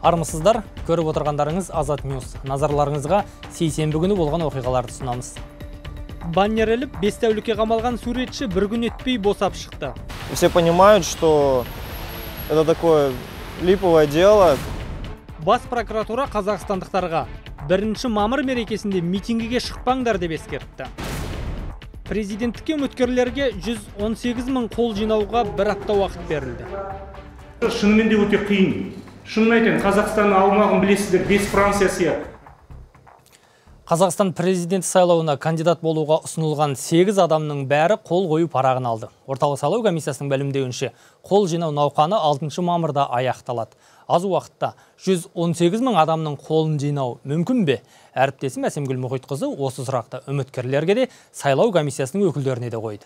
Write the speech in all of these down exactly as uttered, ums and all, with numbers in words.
Армысыздар, көріп отырғандарыңыз Азат Ньюс. Назарларыңызға сейсенбі күні болған оқиғаларды ұсынамыз. Баннер іліп, бес тәулікке қамалған суретші бір күн өтпей босап шықты. Все понимают, что это такое липовое дело. Бас прокуратура қазақстандықтарға бірінші мамыр мерекесінде митингіге шықпаңдар деп ескертті. Президенттікке үміткерлерге жүз он сегіз мың қол жинауға бір апта уақыт берілді. Шынымен де өте қиын. Шынын айтайын, Қазақстанның аумағын білесіздер, бес Франция сияқты. Қазақстан президент сайлауына кандидат болуға ұсынылған сегіз адамның бәрі қол қою парағын алды. Орталық сайлау комиссиясының мәлімдеуінше, қол жинау науқаны алтыншы мамырда аяқталады. Аз уақытта жүз он сегіз мың адамның қолын жинау мүмкін бе? Әріптесім Әсемгүл Мұхитқызы осы сұрақты үміткерлерге де, сайлау комиссиясының өкілдеріне де қойды.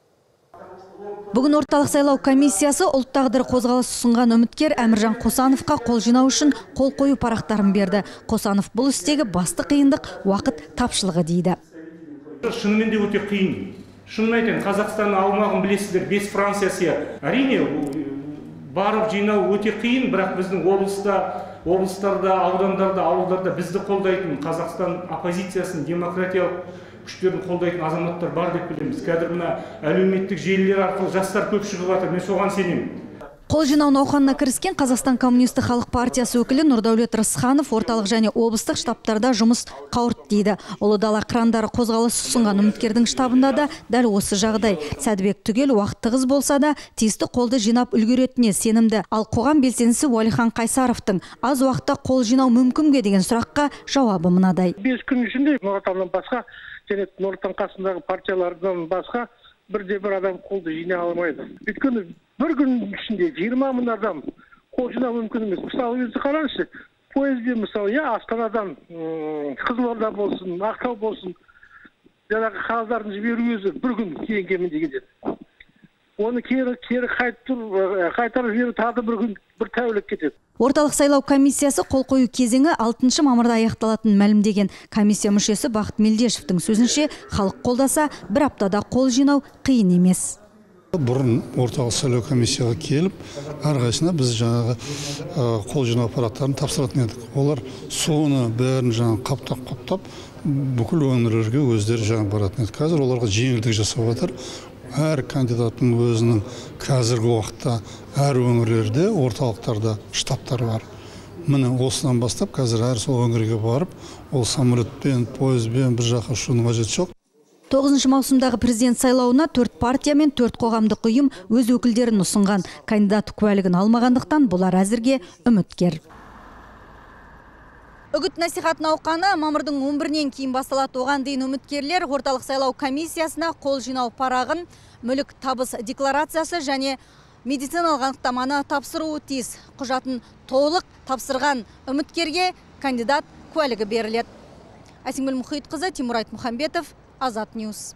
Бүгін орталық сайлау комиссиясы ұлт тағдыры қозғалысы ұсынған үміткер Әміржан Қосановқа қол жинау үшін қол қою парақтарын берді. Қосанов бұл істегі басты қиындық уақыт тапшылығы дейді. Шынымен де өте қиын. Шынын айтайын, Қазақстанның аумағын білесіздер, бес Франция сияқты. Әрине, барып жинау өте қиын, бірақ біздің облыста, облыстарда, аудандарда, ауылдарда бізді қолдайтын Қазақстан оппозициясын, демократиялық күштерін қолдайтын азаматтар бар деп білеміз. Қазір мына әлеуметтік желілер арқылы жастар көп шығып жатыр. Мен соған сенемін. Қол жинау науқанына кіріскен Қазақстан Коммунистік халық партиясы өкілі Нұрдәулет Рысханов орталық және облыстық штабтарда жұмыс қауырт дейді. Ұлы дала қырандары қозғалысы ұсынған үміткердің штабында да дәл осы жағдай. Сәдібек түгел уақыт тығыз болса да тиісті қолды жинап үлгеретініне сенімді. Ал қоғам белсендісі Уәлихан Қайсаровтың аз уақытта қол жинау мүмкін бе деген сұраққа жауабы мынадай. бес күн ішінде Нұр Отаннан басқа және Нұр Отан қасындағы партиялардан басқа бірде бір адам қолды жинай алмайды. Өйткені бір күн ішінде жиырма мың адам қол жинау мүмкін емес. Мысалы, өзі қараңызшы, поезде мысалы, я Астанадан Қызылорда болсын, Ақтау болсын, жаңағы қағаздарын жіберу өзі бір күн кейін кемінде кетеді. Оны кері кері қайтарып жіберу тағы бір күн, бір тәулік кетеді. Орталық сайлау комиссиясы қол қою кезеңі алтыншы мамырда аяқталатынын мәлімдеген. Комиссия мүшесі Бақыт Мелдешевтің сөзінше, халық қолдаса, бір аптада қол жинау қиын емес. Бұрын орталық сайлау комиссияға келіп, әрқайсысына біз жаңағы қол жинау аппараттарын тапсыратын едік. Олар соны бәрін жаңағы қаптап-қаптап, бүкіл өңірлерге өздері жаңағы баратын еді. Қазір оларға жеңілдік жасап жатыр. Әр кандидаттың өзінің қазіргі уақытта әр өңірлерде, орталықтарда штабтар бар. Міне осыдан бастап қазір әр сол өңірге барып, ол самолетпен, пойызбен бір жаққа ұшудың қажеті жоқ. тоғызыншы маусымдағы президент сайлауына төрт партия мен төрт қоғамдық ұйым өз өкілдерін ұсынған. Кандидат куәлігін алмағандықтан бұлар әзірге үміткер. Үгіт насихат науқаны мамырдың он бірінен кейін басталады. Оған дейін үміткерлер орталық сайлау комиссиясына қол жинау парағын, мүлік табыс декларациясы және медициналық анықтаманы тапсыруы тиіс. Құжатын толық тапсырған үміткерге кандидат куәлігі беріледі. Әсемгүл Мұхитқызы, Тимурайт Мұхамбетов, Азат Ньюс.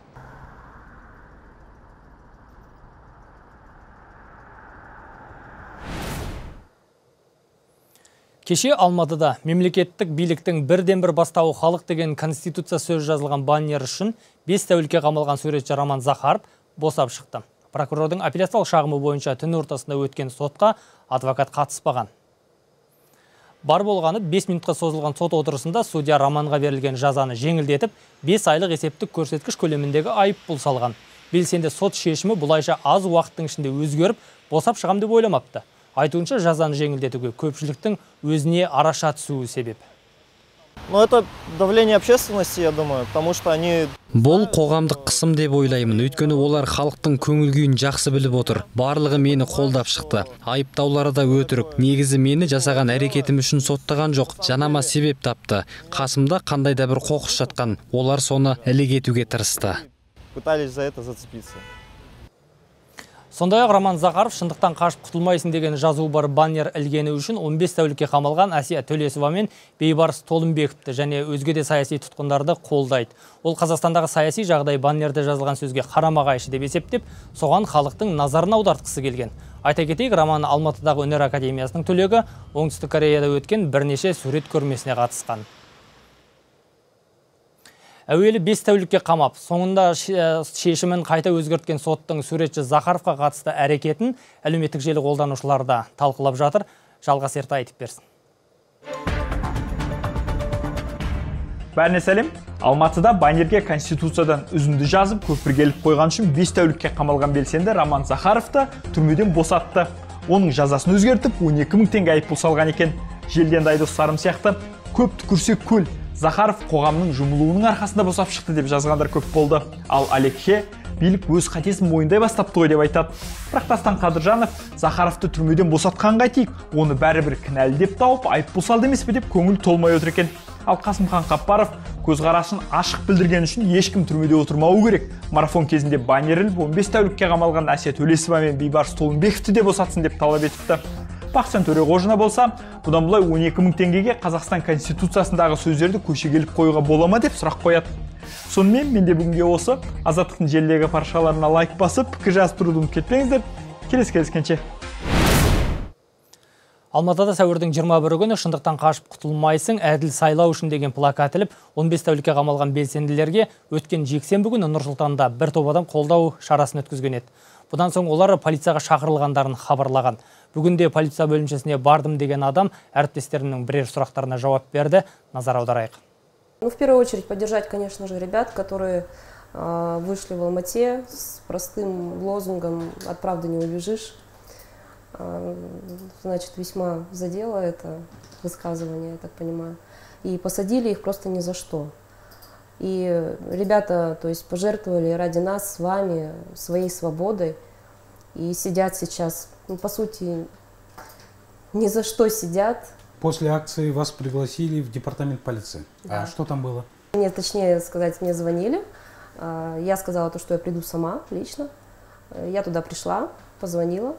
Кеше Алматыда мемлекеттік биліктің бірден бір бастауы халық деген конституция сөз жазылған баннер үшін бес тәулікке қамалған суретші Роман Захаров босап шықты. Прокурордың апелляциялық шағымы бойынша түн ортасында өткен сотқа адвокат қатыспаған. Бар болғаны бес минутқа созылған сот отырысында судья Романға берілген жазаны жеңілдетіп, бес айлық есептік көрсеткіш көлеміндегі айыппұл салған. Белсенді сот шешімі бұлайша аз уақыттың ішінде өзгеріп, босап шығам деп ойламапты. Айтуынша жазаны жеңілдетуге көпшіліктің өзіне араша түсуі себеп. Но это давление общественности, я думаю, потому что они... Бұл қоғамдық қысым деп ойлаймын, өйткені олар халықтың көңіл күйін жақсы біліп отыр. Барлығы мені қолдап шықты. Айыптаулары да өтірік. Негізі мені жасаған әрекетім үшін соттаған жоқ. Жанама себеп тапты. Қасымда қандай да бір қоқыс жатқан. Олар соны ілік етуге тырысты. Пытались за это зацепиться. Сондай-ақ Роман Захаров шындықтан қашып құтылмайсың деген жазуы бар баннер ілгені үшін он бес тәулікке қамалған Әсия Төлесова мен Бейбарыс Толымбековті және өзге де саяси тұтқындарды қолдайды. Ол Қазақстандағы саяси жағдай баннерде жазылған сөзге қарама-қайшы деп есептеп, соған халықтың назарын аудартқысы келген. Айта кетейік, Роман Алматыдағы өнер академиясының түлегі Оңтүстік Кореяда өткен бірнеше сурет көрмесіне қатысқан. Әуелі бес тәулікке қамап, соңында шешімін қайта өзгерткен соттың суретші Захаровқа қатысты әрекетін әлеуметтік желі қолданушыларда талқылап жатыр. Жалғас Ертай айтып берсін. Бәріне сәлем. Алматыда баннерге Конституциядан үзінді жазып, көпір келіп қойған үшін бес тәулікке қамалған белсенді Роман Захаровты түрмеден босатты. Оның жазасын өзгертіп, он екі мың теңге айыппұл салған екен. Желден дайды сарым сияқты көп түкірсек көл. Захаров қоғамның жұмылуының арқасында босап шықты деп жазғандар көп болды. Ал Алекхе билік өз қатесін мойындай бастапты ғой деп айтады. Бірақ Дастан Қадыржанов Захаровты түрмеден босатқанға тиіп, оны бәрібір кінәлі деп тауып, айыппұл салды емес пе деп көңіл толмай отыр екен. Ал Қасымхан Қаппаров көзқарасын ашық білдірген үшін ешкім түрмеде отырмауы керек. Марафон кезінде баннер іліп он бес тәулікке қамалған Әсия Төлесова мен Бейбарыс Толымбековті де босатсын деп талап етіпті. Бақытжан Төреғожина болса, бұдан былай он екі мың теңгеге Қазақстан Конституциясындағы сөздерді көше келіп қоюға бола ма деп сұрақ қояды. Сонымен менде бүгінге осы. Азаттықтың желідегі парақшаларына лайк басып, пікір жазып тұруды ұмытып кетпеңіздер. Келесі кездескенше. Алматыда сәуірдің жиырма бірі күні шындықтан қашып құтылмайсың, әділ сайлау үшін деген плакат іліп, он бес тәулікке қамалған белсенділерге өткен жексенбі күні Нұр-Сұлтанда бір топ адам қолдау шарасын өткізген еді. Бұдан соң олар полицияға шақырылғандарын хабарлаған. Бүгінде полиция бөлімшесіне бардым деген адам әріптестерінің бірер сұрақтарына жауап берді. Назар аударайық. Ну, в первую очередь поддержать, конечно же, ребят, которые э, вышли в Алмате с простым лозунгом «От правды не убежишь». Э, значит, весьма задело это высказывание, я так понимаю. И посадили их просто ни за что. И ребята, то есть, пожертвовали ради нас с вами своей свободой и сидят сейчас, ну, по сути, ни за что сидят. После акции вас пригласили в департамент полиции. Да. А что там было? Мне, точнее сказать, мне звонили. Я сказала то, что я приду сама лично. Я туда пришла, позвонила.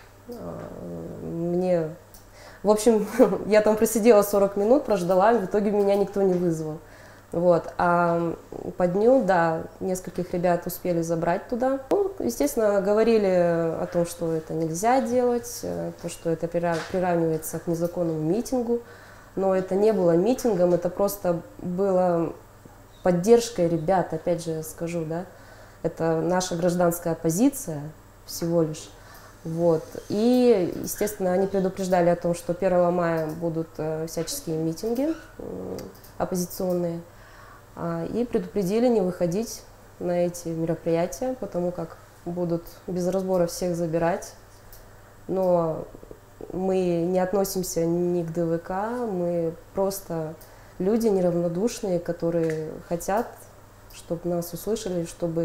Мне, в общем, я там просидела сорок минут, прождала, в итоге меня никто не вызвал. Вот. А по дню, да, нескольких ребят успели забрать туда. Ну, естественно, говорили о том, что это нельзя делать, то, что это приравнивается к незаконному митингу. Но это не было митингом, это просто было поддержкой ребят, опять же скажу, да. Это наша гражданская позиция всего лишь. Вот. И, естественно, они предупреждали о том, что первого мая будут всяческие митинги оппозиционные. И предупредили не выходить на эти мероприятия, потому как будут без разбора всех забирать. Но мы не относимся ни к ДВК, мы просто люди неравнодушные, которые хотят, чтобы нас услышали, чтобы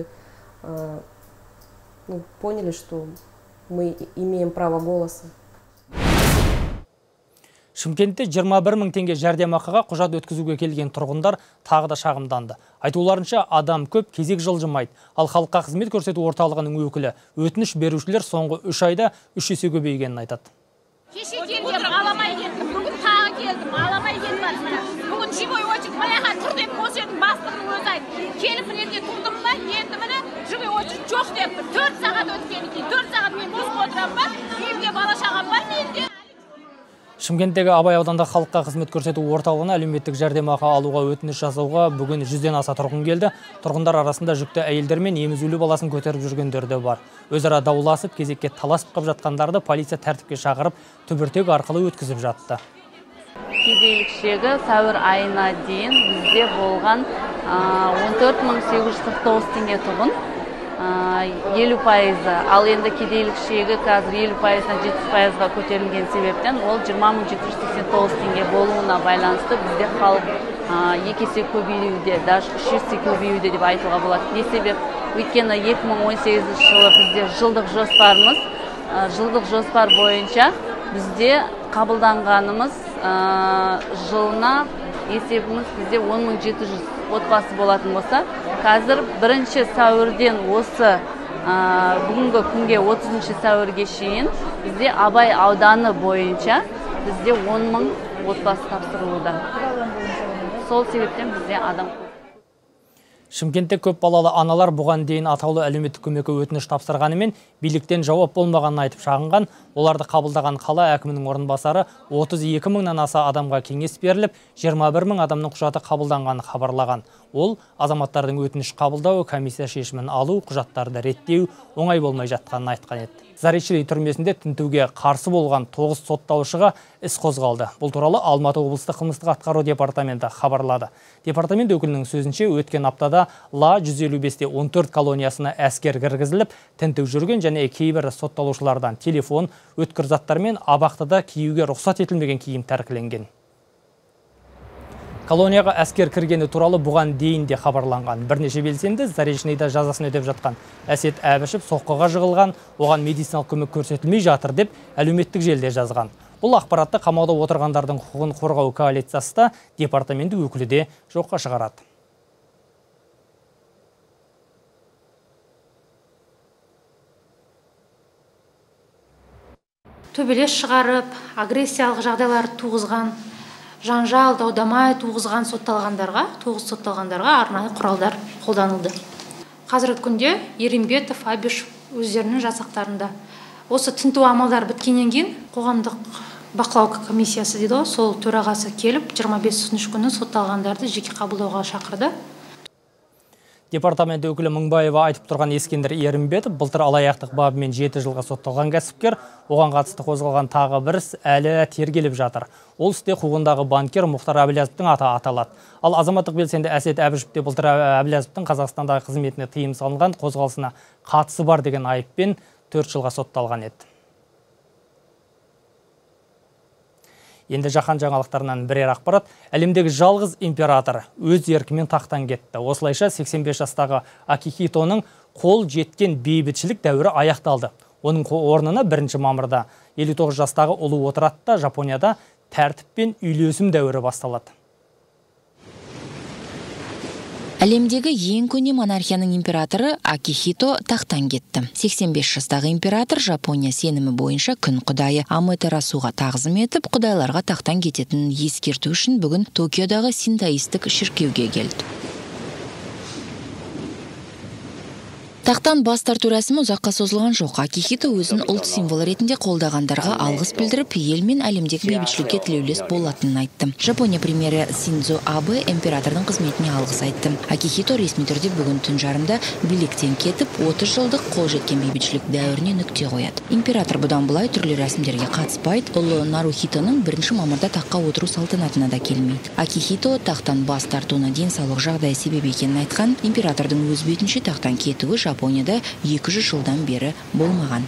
ну, поняли, что мы имеем право голоса. Шымкентте жиырма бір мың теңге жәрдемақыға құжат өткізуге келген тұрғындар тағы да шағымданды. Айтуларынша адам көп, кезек жылжымайды. Ал халыққа қызмет көрсету орталығының өкілі өтініш берушілер соңғы үш айда үш есе көбейгенін айтады. Кеше келгем, аламай кеттім. Бүгін тағы келдім, аламай келдім. Бүгін живой очередь, маяға тұр деп осы жердің бастығының өзі айтты. Келіп мінеде тұрдым ба, енді міне живой очередь жоқ деп төрт сағат өткен екен. төрт сағат мен бос отырам ба, үйімде бала шағам бар менде. Шымкенттегі Абай ауданында халыққа қызмет көрсету орталығына әлеуметтік жәрдемақы алуға өтініш жасауға бүгін жүзден аса тұрғын келді. Тұрғындар арасында жүкті әйелдер мен емізулі баласын көтеріп жүргендер де бар. Өзара дауласып, кезекке таласып қап жатқандарды полиция тәртіпке шақырып, түбіртек арқылы өткізіп жатты. Кедейлік шегі сәуір айына дейін бізде болған он төрт мың сегіз жүз қырық тоғыз теңге тұрғын. елу пайызы, ал енді кедейлік шегі қазір елу пайыздан жетпіс пайызға көтерілген себептен ол жиырма мың жеті жүз сексен тоғыз теңге болуына байланысты бізде халық екі есе көбеюде, даже үш есе көбеюде деп айтуға болады. Не себеп? Өйткені екі мың он сегізінші жылы бізде жылдық жоспарымыз, жылдық жоспар бойынша бізде қабылданғанымыз жылына есебіміз бізде он мың жеті жүз отбасы болатын болса, қазір бірінші сәуірден осы бүгінгі күнге отызыншы сәуірге шейін бізде Абай ауданы бойынша бізде он мың отбасы тапсырылуда. Сол себептен бізде адам көп. Шымкентте көп балалы аналар бұған дейін атаулы әлеуметтік көмекке өтініш тапсырғанымен биліктен жауап болмағанын айтып шағынған. Оларды қабылдаған қала әкімінің орынбасары отыз екі мыңнан аса адамға кеңес беріліп, жиырма бір мың адамның құжаты қабылданғанын хабарлаған. Ол азаматтардың өтініш қабылдау, комиссия шешімін алу, құжаттарды реттеу оңай болмай жатқанын айтқан еді. Заречный түрмесінде тінтуге қарсы болған тоғыз сотталушыға іс қозғалды. Бұл туралы Алматы облыстық қылмыстық атқару департаменті хабарлады. Департамент өкілінің сөзінше өткен аптада Ла жүз елу бесте он төрт колониясына әскер кіргізіліп, тінту жүрген және кейбір сотталушылардан телефон, өткір заттар мен абақтыда киюге рұқсат етілмеген киім тәркіленген. Колонияға әскер кіргені туралы бұған дейін де хабарланған. Бірнеше белсенді Заречныйда жазасын өтеп жатқан Әсет Әбішев соққыға жығылған, оған медициналық көмек көрсетілмей жатыр деп әлеуметтік желіде жазған. Бұл ақпаратты қамауда отырғандардың құқығын қорғау коалициясы да департаменті өкілі де жоққа шығарады. Төбелес шығарып, агрессиялық жағдайлар туғызған, жанжал, даудамай туғызған сотталғандарға, тоғыз сотталғандарға арнайы құралдар қолданылды. Қазіргі күнде Ерембетов, Абишев өздерінің жасақтарында. Осы тінту амалдар біткеннен кейін қоғамдық бақылау комиссиясы дейді, сол төрағасы келіп, жиырма бесінші күні сотталғандарды жеке қабылдауға шақырды. Департамент өкілі Мыңбаева айтып тұрған Ескендір Ерімбетов былтыр алаяқтық бабымен жеті жылға сотталған кәсіпкер, оған қатысты қозғалған тағы бір іс әлі тергеліп жатыр. Ол істе қуғындағы банкир Мұхтар Әблязовтың аты аталады. Ал азаматтық белсенді Әсет Әбішевте былтыр Әблязовтың Қазақстандағы қызметіне тыйым салынған қозғалысына қатысы бар деген айыппен төрт жылға сотталған еді. Енді жаһан жаңалықтарынан бірер ақпарат. Әлемдегі жалғыз император өз еркімен тақтан кетті. Осылайша сексен бес жастағы Акихитоның қол жеткен бейбітшілік дәуірі аяқталды. Оның орнына бірінші мамырда елу тоғыз жастағы ұлы отырады. Жапонияда тәртіп пен үйлесім дәуірі басталады. Әлемдегі ең көне монархияның императоры Акихито тақтан кетті. сексен бес жастағы император Жапония сенімі бойынша күн құдайы Аматерасуға тағзым етіп, құдайларға тақтан кететінін ескерту үшін бүгін Токиодағы синтоистік шіркеуге келді. Тақтан бас тарту рәсімі ұзаққа созылған жоқ. Акихито өзін ұлт символы ретінде қолдағандарға алғыс білдіріп, ел мен әлемдегі бейбітшілікке тілеулес болатынын айтты. Жапония премьері Синдзо Абе императордың қызметіне алғыс айтты. Акихито ресми түрде бүгін түн жарымда биліктен кетіп, отыз жылдық қол жеткен бейбітшілік дәуіріне нүкте қояды. Император бұдан былай түрлі рәсімдерге қатыспайды. Ұлы Нарухитоның бірінші мамырда таққа отыру салтанатына да келмейді. Акихито тақтан бас тартуына денсаулық жағдайы себеп екенін айтқан, императордың өз бетінше тақтан кетуі Жапонияда екі жүз жылдан бері болмаған.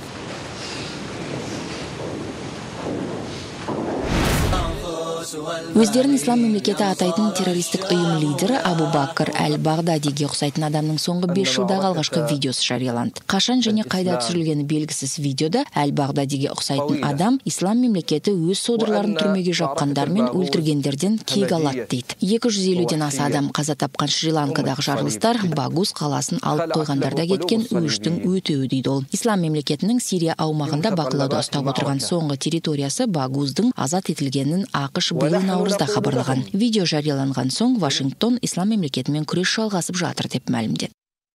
Өздерін ислам мемлекеті атайтын террористік ұйым лидері Абу Бакр әл-Бағдадиге ұқсайтын адамның соңғы бес жылдағы алғашқы видеосы жарияланды. Қашан және қайда түсірілгені белгісіз видеода әл-Бағдадиге ұқсайтын адам ислам мемлекеті өз содырларын түрмеге жапқандар мен өлтіргендерден кек алады дейді. екі жүз елуден аса адам қаза тапқан Шри-Ланкадағы жарылыстар Багус қаласын алып қойғандарда кеткен өштің өтеуі дейді ол. Ислам мемлекетінің Сирия аумағында бақылауда ұстап отырған соңғы территориясы Багуздың азат етілгенін ақш биыл наурызда хабарлаған. Видео жарияланған соң Вашингтон ислам мемлекетімен күрес жалғасып жатыр деп мәлімдеді.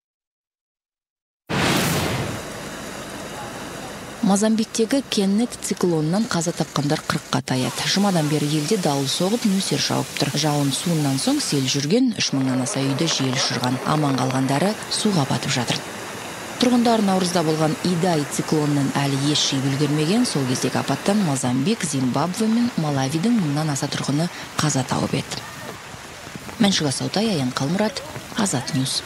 Мозамбиктегі Кеннет циклонынан қаза тапқандар қырыққа таяды. Жұмадан бері елде дауыл соғып, нөсер жауып тұр. Жауын суынан соң сел жүрген, үш мыңнан аса үйді жел ұшырған. Аман қалғандары суға батып жатыр. Тұрғындар наурызда болған Идай циклонынан әлі еш жей үлгермеген. Сол кездегі апаттан Мозамбик, Зимбабве мен Малавидің мыңнан аса тұрғыны қаза тауып еді. Мәншік Асаутай, Аян Қалмұрат, Азат Ньюс.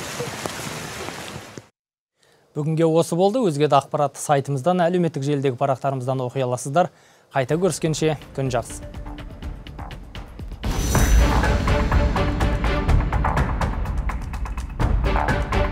Бүгінге осы болды. Өзге де ақпарат сайтымыздан, әлеуметтік желідегі парақтарымыздан оқи аласыздар. Қайта көріскенше күн жақсы.